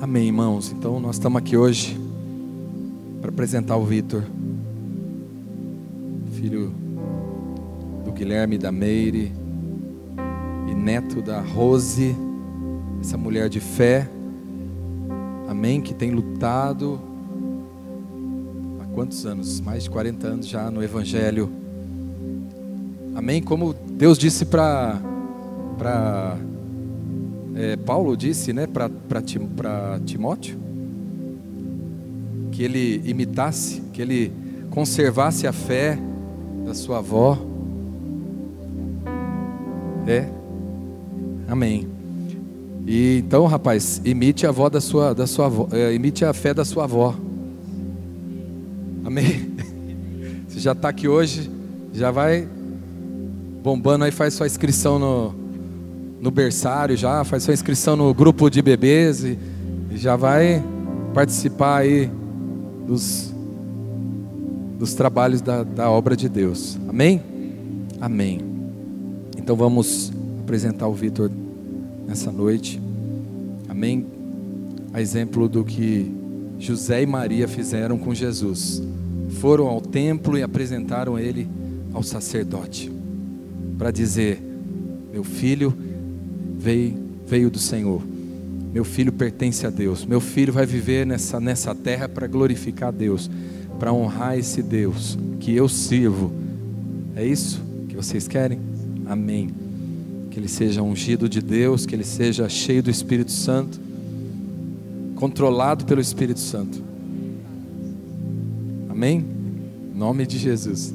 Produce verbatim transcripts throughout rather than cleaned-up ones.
Amém, irmãos. Então nós estamos aqui hoje para apresentar o Vitor, filho do Guilherme, da Meire e neto da Rose, essa mulher de fé, amém, que tem lutado há quantos anos? Mais de quarenta anos já no Evangelho, amém. Como Deus disse para para é, Paulo disse, né, para Timóteo, que ele imitasse, que ele conservasse a fé da sua avó. É, amém. E então, rapaz, imite a avó da sua, da sua avó, é, imite a fé da sua avó. Amém. Você já está aqui hoje, já vai bombando aí, faz sua inscrição no no berçário, já faz sua inscrição no grupo de bebês e, e já vai participar aí dos, dos trabalhos da, da obra de Deus. Amém? Amém. Então vamos apresentar o Vitor nessa noite. Amém? A exemplo do que José e Maria fizeram com Jesus. Foram ao templo e apresentaram ele ao sacerdote para dizer: meu filho veio, veio do Senhor, meu filho pertence a Deus, meu filho vai viver nessa, nessa terra para glorificar a Deus, para honrar esse Deus que eu sirvo. É isso que vocês querem? Amém. Que ele seja ungido de Deus, que ele seja cheio do Espírito Santo, controlado pelo Espírito Santo. Amém? Em nome de Jesus.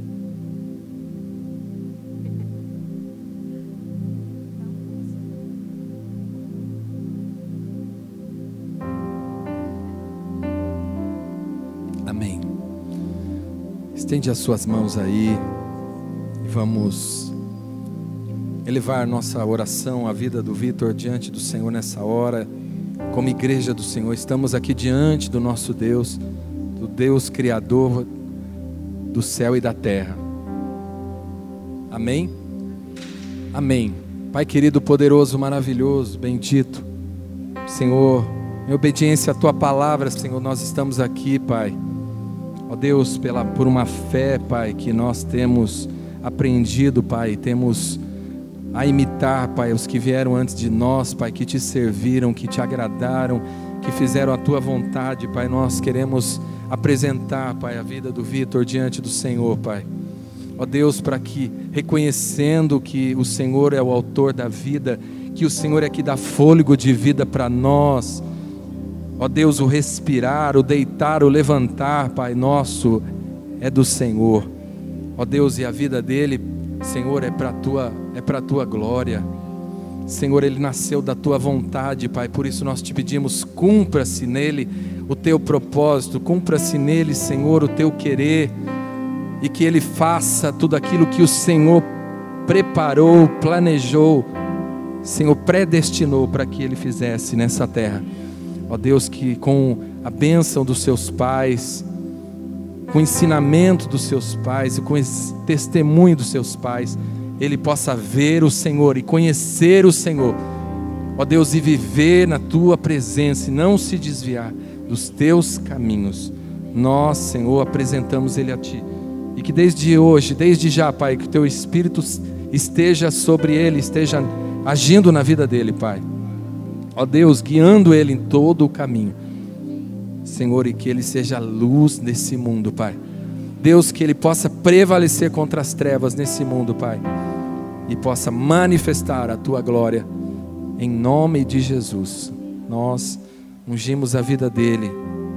Amém. Estende as suas mãos aí e vamos elevar nossa oração, a vida do Vitor diante do Senhor nessa hora. Como igreja do Senhor, estamos aqui diante do nosso Deus, do Deus Criador do céu e da terra. Amém? Amém. Pai querido, poderoso, maravilhoso, bendito Senhor, em obediência à Tua palavra, Senhor, nós estamos aqui, Pai. Ó Deus, pela, por uma fé, Pai, que nós temos aprendido, Pai, temos a imitar, Pai, os que vieram antes de nós, Pai, que Te serviram, que Te agradaram, que fizeram a Tua vontade, Pai. Nós queremos apresentar, Pai, a vida do Vitor diante do Senhor, Pai. Ó Deus, para que, reconhecendo que o Senhor é o autor da vida, que o Senhor é que dá fôlego de vida para nós, ó Deus, o respirar, o deitar, o levantar, Pai nosso, é do Senhor. Ó Deus, e a vida dele, Senhor, é para a tua, é para a tua glória. Senhor, ele nasceu da tua vontade, Pai, por isso nós te pedimos, cumpra-se nele o teu propósito, cumpra-se nele, Senhor, o teu querer, e que ele faça tudo aquilo que o Senhor preparou, planejou, Senhor, predestinou para que ele fizesse nessa terra. Ó Deus, que com a bênção dos seus pais, com o ensinamento dos seus pais e com o testemunho dos seus pais, ele possa ver o Senhor e conhecer o Senhor, ó Deus, e viver na Tua presença e não se desviar dos Teus caminhos. Nós, Senhor, apresentamos ele a Ti, e que desde hoje, desde já, Pai, que o Teu Espírito esteja sobre ele, esteja agindo na vida dele, Pai. Ó Deus, guiando ele em todo o caminho, Senhor, e que ele seja luz nesse mundo, Pai. Deus, que ele possa prevalecer contra as trevas nesse mundo, Pai, e possa manifestar a Tua glória, em nome de Jesus. Nós ungimos a vida dele,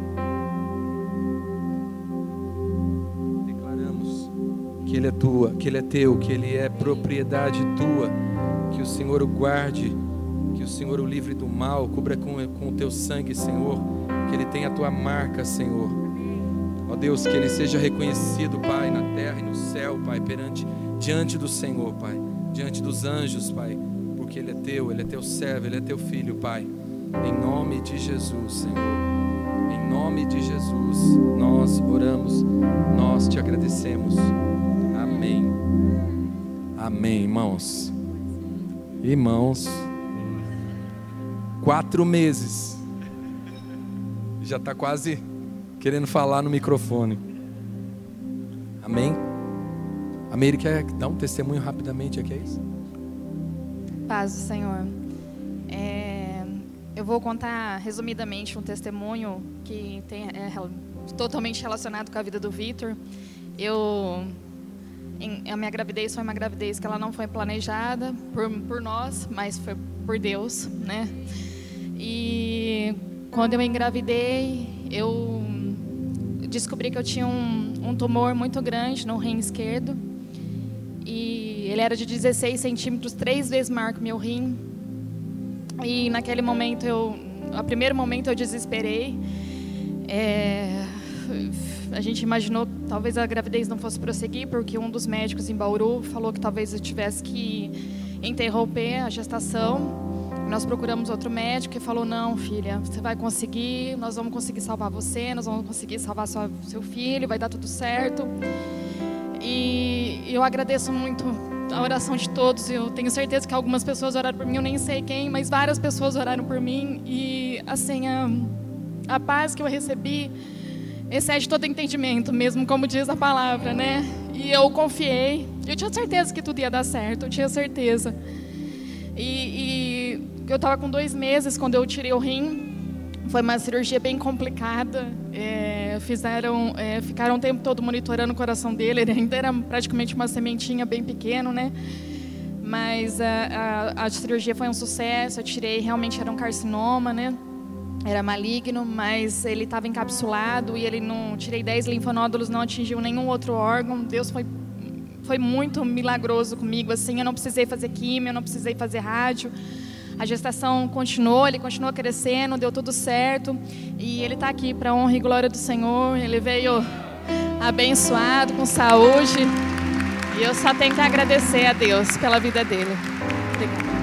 declaramos que ele é Tua, que ele é Teu, que ele é propriedade Tua, que o Senhor o guarde, que o Senhor o livre do mal, cubra com, com o Teu sangue, Senhor, que ele tenha a Tua marca, Senhor. Ó Deus, que ele seja reconhecido, Pai, na terra e no céu, Pai, perante, diante do Senhor, Pai, diante dos anjos, Pai, porque ele é Teu, ele é Teu servo, ele é Teu filho, Pai, em nome de Jesus, Senhor, em nome de Jesus, nós oramos, nós Te agradecemos, amém, amém, irmãos, irmãos, quatro meses, Já está quase querendo falar no microfone. Amém? A Meire quer dar um testemunho rapidamente aqui, é isso? Paz do Senhor. É, eu vou contar resumidamente um testemunho que tem, é totalmente relacionado com a vida do Vitor. Eu, em, a minha gravidez foi uma gravidez que ela não foi planejada por, por nós, mas foi por Deus, né? E quando eu engravidei, eu descobri que eu tinha um, um tumor muito grande no rim esquerdo. E ele era de dezesseis centímetros, três vezes maior que o meu rim. E naquele momento, eu, no primeiro momento eu desesperei. É, a gente imaginou que talvez a gravidez não fosse prosseguir, porque um dos médicos em Bauru falou que talvez eu tivesse que interromper a gestação. Nós procuramos outro médico e falou: não, filha, você vai conseguir, nós vamos conseguir salvar você, nós vamos conseguir salvar sua, seu filho, vai dar tudo certo. E eu agradeço muito a oração de todos. Eu tenho certeza que algumas pessoas oraram por mim, eu nem sei quem, mas várias pessoas oraram por mim. E assim, a, a paz que eu recebi excede todo entendimento, mesmo como diz a palavra, né? E eu confiei, eu tinha certeza que tudo ia dar certo, eu tinha certeza. E, e eu estava com dois meses quando eu tirei o rim. Foi uma cirurgia bem complicada. É, fizeram, é, ficaram o tempo todo monitorando o coração dele. Ele ainda era praticamente uma sementinha bem pequeno, né? Mas a, a, a cirurgia foi um sucesso. Eu tirei, realmente era um carcinoma, né? Era maligno, mas ele estava encapsulado e ele não. Tirei dez linfonódulos, não atingiu nenhum outro órgão. Deus foi foi muito milagroso comigo, assim. Eu não precisei fazer químio, eu não precisei fazer rádio. A gestação continuou, ele continuou crescendo, deu tudo certo. E ele está aqui para a honra e glória do Senhor. Ele veio abençoado, com saúde. E eu só tenho que agradecer a Deus pela vida dele. Obrigada.